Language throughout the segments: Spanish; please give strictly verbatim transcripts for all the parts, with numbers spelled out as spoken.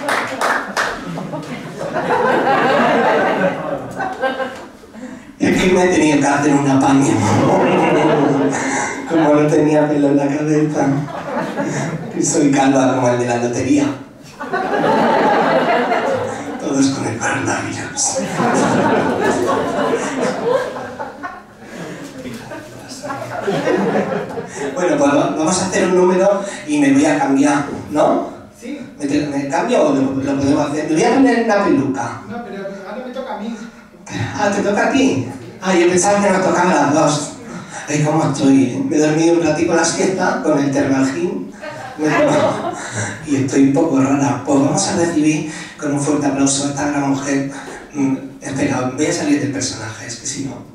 Es que me tenía que hacer una paña. Como no tenía pelo en la cabeza. Y soy calva como el de la lotería. Todos con el coronavirus. Bueno, pues vamos a hacer un número y me voy a cambiar, ¿no? Sí. ¿Me, me cambio o lo, lo podemos hacer? Me voy a poner una peluca. No, pero ahora me toca a mí. Ah, ¿te toca a ti? Ah, yo pensaba que nos tocaban las dos. Ay, ¿cómo estoy? Me he dormido un ratito la siesta con el termalgin. Y estoy un poco rara. Pues vamos a recibir con un fuerte aplauso a esta gran mujer. Mm, espera, voy a salir del personaje, es que si no...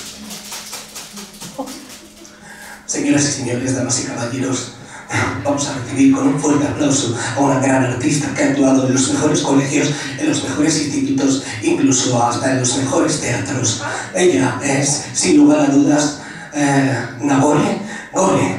Señoras y señores, damas y caballeros, vamos a recibir con un fuerte aplauso a una gran artista que ha actuado en los mejores colegios, en los mejores institutos, incluso hasta en los mejores teatros. Ella es, sin lugar a dudas, eh, Nagore Gore.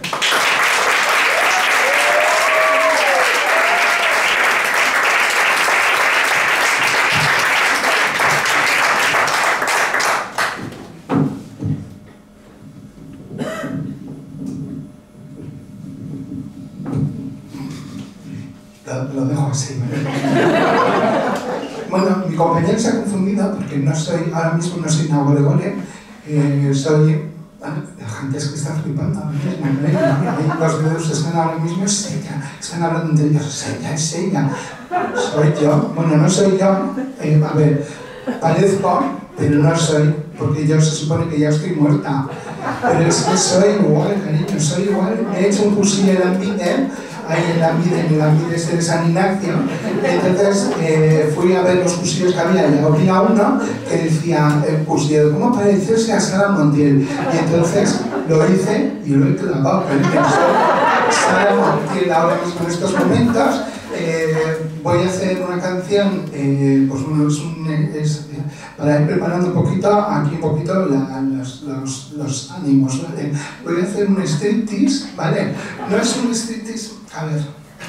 Lo dejo así, ¿vale? Bueno, mi compañero se ha confundido porque no soy, ahora mismo no soy Nagore Gore, eh, soy... Bueno, la gente es que está flipando ahora mismo, ¿vale? Los dedos están ahora mismo, es ella, están hablando entre ellos, es ella, es ella. Soy yo, bueno, no soy yo, eh, a ver, parezco, pero no soy, porque yo se supone que ya estoy muerta. Pero es que soy igual, cariño, soy igual. He hecho un cursillo de Ambide, ahí en la Ambide, en la Ambide este de San Ignacio. Entonces eh, fui a ver los cursillos que había y había uno que decía el cursillo de cómo parecerse a Sara Montiel. Y entonces lo hice y lo he clavado. Sara Montiel ahora mismo en estos momentos. Eh, voy a hacer una canción, eh, pues bueno, es, un, es para ir preparando un poquito, aquí un poquito la, los, los, los ánimos, ¿vale? Voy a hacer un striptease, ¿vale? No es un striptease, a ver,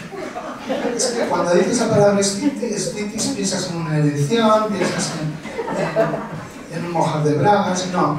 es que cuando dices la palabra striptease, striptease piensas en una elección, piensas en, en, en un mojar de bragas, no.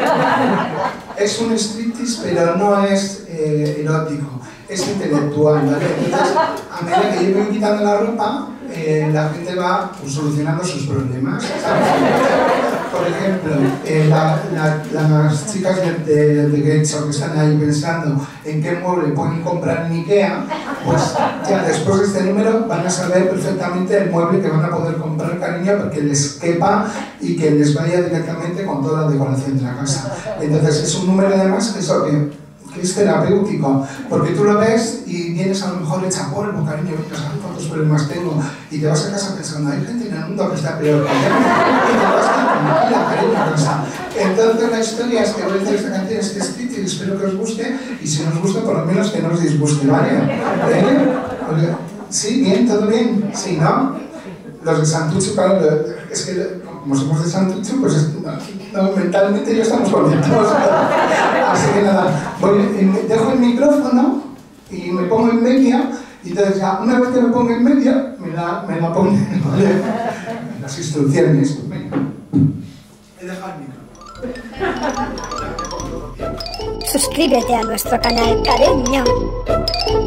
Es un striptease, pero no es eh, erótico. Es intelectual, ¿vale? Entonces, a medida que yo voy quitando la ropa, eh, la gente va pues, solucionando sus problemas, ¿sabes? Por ejemplo, eh, la, la, las chicas de, de, de Getxo que están ahí pensando en qué mueble pueden comprar en Ikea, pues ya después de este número van a saber perfectamente el mueble que van a poder comprar, cariño, porque les quepa y que les vaya directamente con toda la decoración de la casa. Entonces, es un número además, eso que... que es terapéutico, porque tú lo ves y vienes a lo mejor hecha polvo, cariño, venga, ¿sabes cuántos problemas tengo? Y te vas a casa pensando, hay gente en el mundo que está peor que yo, y te vas tranquila, cariño, a casa. Entonces la historia es que voy a hacer esta canción, este street, y espero que os guste, y si no os gusta, por lo menos que no os disguste, ¿vale? ¿Eh? ¿Sí? ¿Bien? ¿Todo bien? ¿Sí? ¿No? Los de Santucho, claro, es que como somos de Santucho, pues no, mentalmente ya estamos contentos. Así que nada, voy, dejo el micrófono y me pongo en media, y entonces ya, una vez que me pongo en media, me la, me la pongo, ¿vale? Las instrucciones. Venga. He dejado el micrófono. Suscríbete a nuestro canal, cariño.